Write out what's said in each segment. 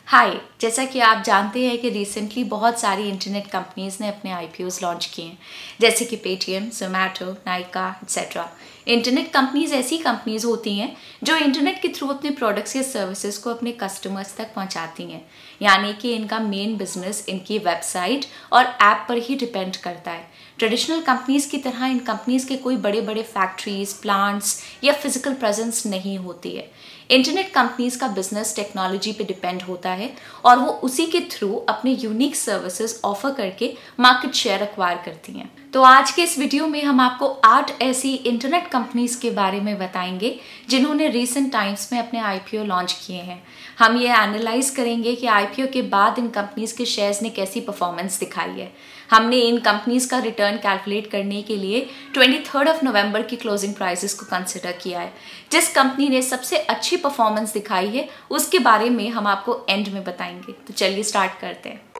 हाय, जैसा कि आप जानते हैं कि रिसेंटली बहुत सारी इंटरनेट कंपनीज ने अपने आईपीओज लॉन्च किए हैं, जैसे कि Paytm, Zomato, Nykaa etcetera. Internet companies ऐसी कंपनीज होती हैं जो इंटरनेट के थ्रू अपने प्रोडक्ट्स या सर्विसेज को अपने कस्टमर्स तक पहुंचाती हैं, यानी कि इनका मेन बिजनेस इनकी वेबसाइट और ऐप पर ही डिपेंड करता है। ट्रेडिशनल कंपनीज की तरह इन कंपनीज के कोई बड़े बड़े फैक्ट्रीज, प्लांट्स या फिजिकल प्रेजेंस नहीं होती है। इंटरनेट कंपनीज का बिजनेस टेक्नोलॉजी पे डिपेंड होता है और वो उसी के थ्रू अपने यूनिक सर्विसेज ऑफर करके मार्केट शेयर एक्वायर करती हैं। तो आज के इस वीडियो में हम आपको 8 ऐसी इंटरनेट कंपनीज के बारे में बताएंगे जिन्होंने रिसेंट टाइम्स में अपने आईपीओ लॉन्च किए हैं। हम ये एनालाइज करेंगे कि आईपीओ के बाद इन कंपनीज के शेयर्स ने कैसी परफॉर्मेंस दिखाई है। हमने इन कंपनीज का रिटर्न कैलकुलेट करने के लिए 23 नवंबर की क्लोजिंग प्राइसेस को कंसिडर किया है। जिस कंपनी ने सबसे अच्छी परफॉर्मेंस दिखाई है उसके बारे में हम आपको एंड में बताएंगे। तो चलिए स्टार्ट करते हैं।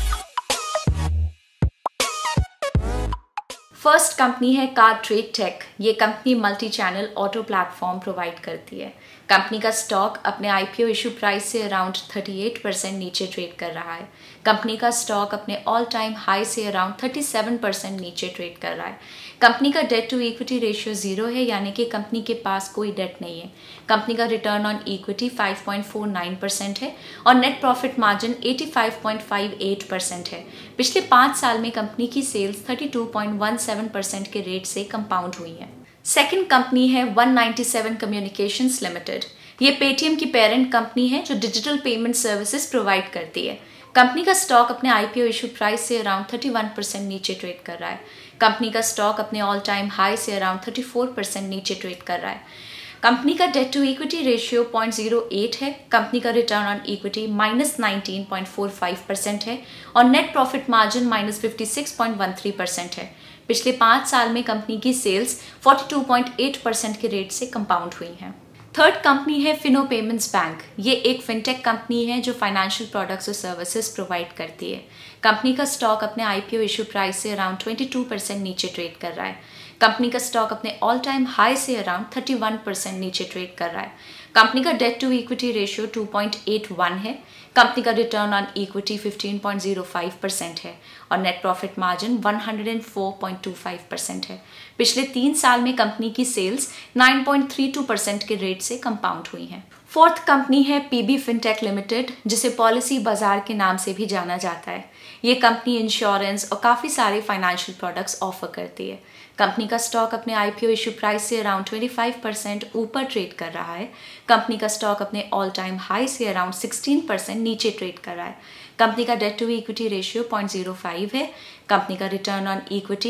फर्स्ट कंपनी है कार्ट्रेड-टेक। ये company multi channel auto platform provide करती है। कंपनी का स्टॉक अपने आईपीओ इशू प्राइस से अराउंड 38% नीचे ट्रेड कर रहा है। कंपनी का स्टॉक अपने ऑल टाइम हाई से अराउंड 37% नीचे ट्रेड कर रहा है। कंपनी का डेट टू इक्विटी रेशियो 0 है, यानी कि कंपनी के पास कोई डेट नहीं है। कंपनी का रिटर्न ऑन इक्विटी 5.49% है और नेट प्रॉफिट मार्जिन 85.58% है। पिछले 5 साल में कंपनी की सेल्स 32.17% के रेट से कंपाउंड हुई है। सेकेंड कंपनी है 197 कम्युनिकेशंस लिमिटेड। ये पेटीएम की पेरेंट कंपनी है जो डिजिटल पेमेंट सर्विसेज प्रोवाइड करती है। कंपनी का स्टॉक अपने आईपीओ इशू प्राइस से अराउंड 31% नीचे ट्रेड कर रहा है। कंपनी का स्टॉक अपने ऑल टाइम हाई से अराउंड 34% नीचे ट्रेड कर रहा है। कंपनी का डेट टू इक्विटी रेशियो 0.08 है। कंपनी का रिटर्न ऑन इक्विटी -19.45% है और नेट प्रॉफिट मार्जिन -56.13% है। पिछले 5 साल में कंपनी की सेल्स 42.8% के रेट से कंपाउंड हुई हैं। थर्ड कंपनी है फिनो पेमेंट्स बैंक। ये एक फिनटेक कंपनी है जो फाइनेंशियल प्रोडक्ट्स और सर्विसेज प्रोवाइड करती है। कंपनी का स्टॉक अपने आईपीओ इशू प्राइस से अराउंड 22% नीचे ट्रेड कर रहा है। कंपनी का स्टॉक अपने ऑल टाइम हाई से अराउंड 31% नीचे ट्रेड कर रहा है। कंपनी का डेट टू इक्विटी रेशियो 2.81 है। कंपनी का रिटर्न ऑन इक्विटी 15.05% है और नेट प्रॉफिट मार्जिन 104.25% है। पिछले 3 साल में कंपनी की सेल्स 9.32% के रेट से कंपाउंड हुई हैं। फोर्थ कंपनी है पीबी फिनटेक लिमिटेड, जिसे पॉलिसी बाजार के नाम से भी जाना जाता है। ये कंपनी इंश्योरेंस और काफ़ी सारे फाइनेंशियल प्रोडक्ट्स ऑफर करती है। कंपनी का स्टॉक अपने आईपीओ इशू प्राइस से अराउंड 25% ऊपर ट्रेड कर रहा है। कंपनी का स्टॉक अपने ऑल टाइम हाई से अराउंड 16% नीचे ट्रेड कर रहा है। कंपनी का डेट टू इक्विटी रेशियो 0.05 है। कंपनी का रिटर्न ऑन इक्विटी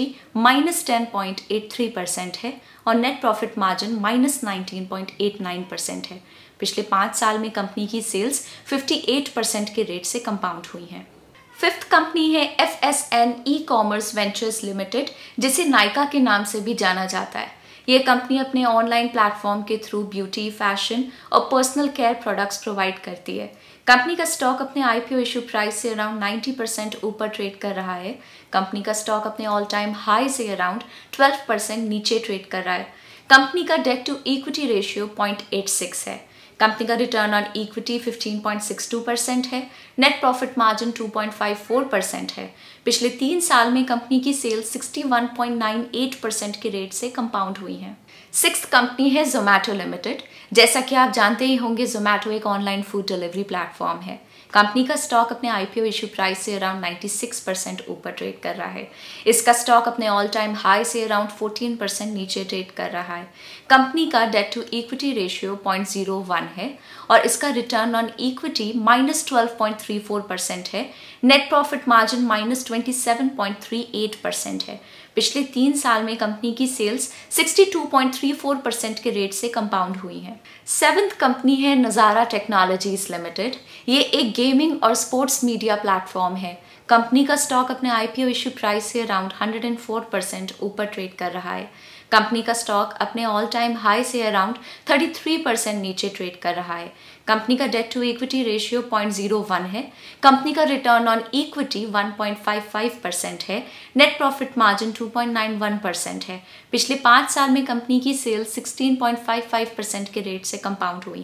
-10.83% है और नेट प्रॉफिट मार्जिन -19.89% है। पिछले 5 साल में कंपनी की सेल्स 58% के रेट से कंपाउंड हुई हैं। फिफ्थ कंपनी है FSN ई-कॉमर्स वेंचर्स लिमिटेड, जिसे नाइका के नाम से भी जाना जाता है। ये कंपनी अपने ऑनलाइन प्लेटफॉर्म के थ्रू ब्यूटी, फैशन और पर्सनल केयर प्रोडक्ट्स प्रोवाइड करती है। कंपनी का स्टॉक अपने आईपीओ इशू प्राइस से अराउंड 90% ऊपर ट्रेड कर रहा है। कंपनी का स्टॉक अपने ऑल टाइम हाई से अराउंड 12% नीचे ट्रेड कर रहा है। कंपनी का डेट टू इक्विटी रेशियो 0.86 है। कंपनी का रिटर्न ऑन इक्विटी 15.62% है। नेट प्रॉफिट मार्जिन 2.54% है। पिछले 3 साल में कंपनी की सेल्स 61.98% के रेट से कंपाउंड हुई हैं। सिक्स्थ कंपनी है जोमैटो लिमिटेड। जैसा कि आप जानते ही होंगे, जोमैटो एक ऑनलाइन फूड डिलीवरी प्लेटफॉर्म है। कंपनी का स्टॉक अपने आईपीओ इशू प्राइस से अराउंड 96% ऊपर ट्रेड कर रहा है। इसका स्टॉक अपने ऑल टाइम हाई से अराउंड 14% नीचे ट्रेड कर रहा है। कंपनी का डेट टू इक्विटी रेशियो 0.01 है और इसका रिटर्न ऑन इक्विटी -12.34% है। नेट प्रॉफिट मार्जिन -27.38% है। पिछले 3 साल में कंपनी की सेल्स 62.34% के रेट से कंपाउंड हुई हैं। सेवेंथ कंपनी है नज़ारा टेक्नोलॉजीज लिमिटेड। ये एक गेमिंग और स्पोर्ट्स मीडिया प्लेटफॉर्म है। कंपनी का स्टॉक अपने आईपीओ इशू प्राइस से अराउंड 104% ऊपर ट्रेड कर रहा है। कंपनी का स्टॉक अपने ऑल टाइम हाई से अराउंड 33% नीचे ट्रेड कर रहा है। कंपनी का डेट टू इक्विटी रेशियो 0.01 है। कंपनी का रिटर्न ऑन इक्विटी 1.55% है। नेट प्रॉफिट मार्जिन 2.91% है। पिछले 5 साल में कंपनी की सेल्स 16.55% के रेट से कंपाउंड हुई हैं।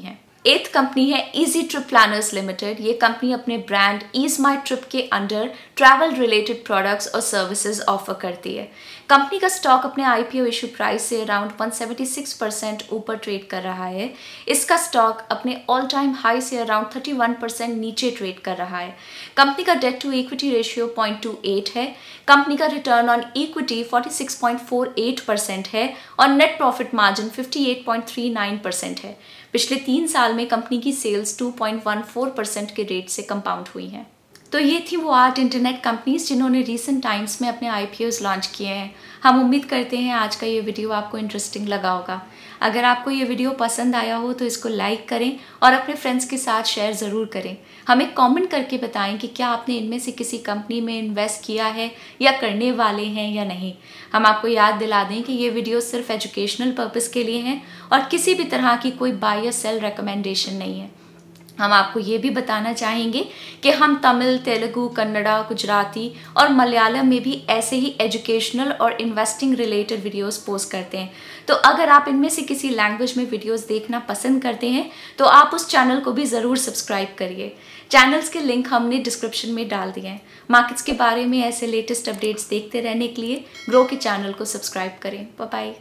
8th कंपनी है इजी ट्रिप प्लानर्स लिमिटेड। ये कंपनी अपने ब्रांड ईज माई ट्रिप के अंडर ट्रैवल रिलेटेड प्रोडक्ट्स और सर्विसेज ऑफर करती है। कंपनी का स्टॉक अपने आईपीओ इशू प्राइस से अराउंड 176% ऊपर ट्रेड कर रहा है। इसका स्टॉक अपने ऑल टाइम हाई से अराउंड 31% नीचे ट्रेड कर रहा है। कंपनी का डेट टू इक्विटी रेशियो 0.28 है। कंपनी का रिटर्न ऑन इक्विटी 46.48% है और नेट प्रॉफिट मार्जिन 58.39% है। पिछले 3 साल में कंपनी की सेल्स 2.14% के रेट से कंपाउंड हुई हैं। तो ये थी वो 8 इंटरनेट कंपनीज जिन्होंने रीसेंट टाइम्स में अपने आईपीओज लॉन्च किए हैं। हम उम्मीद करते हैं आज का ये वीडियो आपको इंटरेस्टिंग लगा होगा। अगर आपको ये वीडियो पसंद आया हो तो इसको लाइक करें और अपने फ्रेंड्स के साथ शेयर ज़रूर करें। हमें कमेंट करके बताएं कि क्या आपने इनमें से किसी कंपनी में इन्वेस्ट किया है या करने वाले हैं या नहीं। हम आपको याद दिला दें कि ये वीडियो सिर्फ एजुकेशनल पर्पज़ के लिए हैं और किसी भी तरह की कोई बाय या सेल रिकमेंडेशन नहीं है। हम आपको ये भी बताना चाहेंगे कि हम तमिल, तेलुगु, कन्नड़ा, गुजराती और मलयालम में भी ऐसे ही एजुकेशनल और इन्वेस्टिंग रिलेटेड वीडियोस पोस्ट करते हैं। तो अगर आप इनमें से किसी लैंग्वेज में वीडियोस देखना पसंद करते हैं तो आप उस चैनल को भी ज़रूर सब्सक्राइब करिए। चैनल्स के लिंक हमने डिस्क्रिप्शन में डाल दिए हैं। मार्केट्स के बारे में ऐसे लेटेस्ट अपडेट्स देखते रहने के लिए ग्रो के चैनल को सब्सक्राइब करें। Bye bye.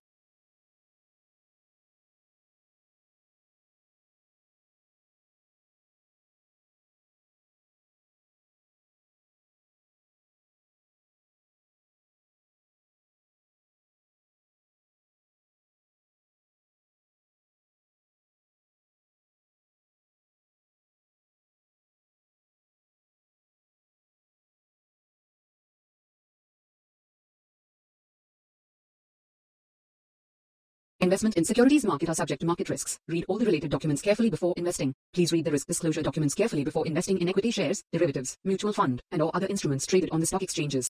Investment in securities market are subject to market risks. Read all the related documents carefully before investing. Please read the risk disclosure documents carefully before investing in equity shares, derivatives, mutual fund, and or other instruments traded on the stock exchanges.